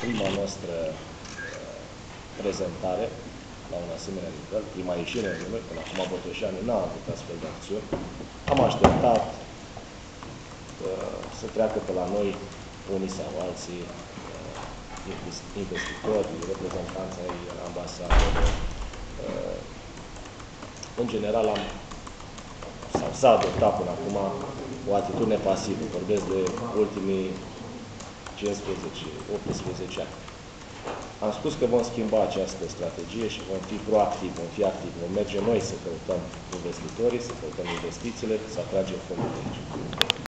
prima noastră prezentare la un asemenea nivel, prima ieșire în lume, până acum Botoșani n-a avut astfel de acțiuni. Am așteptat să treacă pe la noi unii sau alții investitori, reprezentanți ai ambasadei. În general s-a adoptat până acum o atitudine pasivă. Vorbesc de ultimii 15-18 ani. Am spus că vom schimba această strategie și vom fi proactivi, vom fi activi. Vom merge noi să căutăm investitorii, să căutăm investițiile, să atragem fonduri de aici.